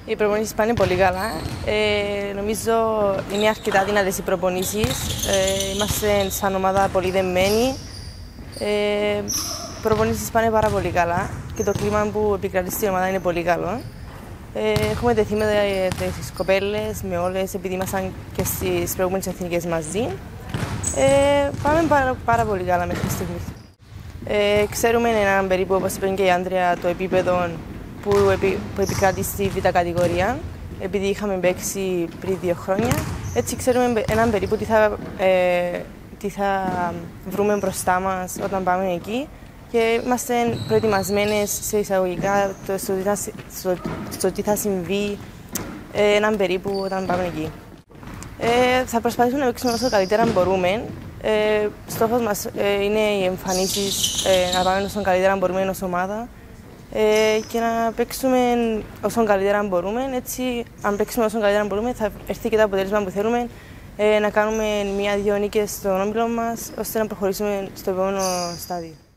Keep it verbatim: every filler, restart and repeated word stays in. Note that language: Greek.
Οι προπονήσεις πάνε πολύ καλά. Ε, νομίζω είναι αρκετά δυνατές οι προπονήσεις. Ε, είμαστε σαν ομάδα πολύ δεμένοι. Ε, οι προπονήσεις πάνε πάρα πολύ καλά και το κλίμα που επικρατεί στην ομάδα είναι πολύ καλό. Ε, έχουμε τεθεί με τις κοπέλες, με όλες, επειδή ήμασταν και στις προηγούμενες εθνικές μαζί. Ε, πάμε πάρα, πάρα πολύ καλά μέχρι στιγμής. Ε, ξέρουμε έναν περίπου, όπως είπε και η Άντρια, το επίπεδο που, επι, που επικράτει στη β' κατηγορία, επειδή είχαμε παίξει πριν δύο χρόνια. Έτσι ξέρουμε έναν περίπου τι θα, ε, τι θα βρούμε μπροστά μας όταν πάμε εκεί και είμαστε προετοιμασμένες σε εισαγωγικά το, στο, στο, στο τι θα συμβεί ε, έναν περίπου όταν πάμε εκεί. Ε, θα προσπαθήσουμε να παίξουμε όσο καλύτερα μπορούμε. Ε, στόχος μας ε, είναι οι εμφανίσεις, ε, να πάμε όσο καλύτερα μπορούμε ως ομάδα ε, και να παίξουμε όσο καλύτερα μπορούμε. Έτσι, αν παίξουμε όσο καλύτερα μπορούμε, θα έρθει και το αποτέλεσμα που θέλουμε, ε, να κάνουμε μία-δύο νίκες στον όμιλο μας, ώστε να προχωρήσουμε στο επόμενο στάδιο.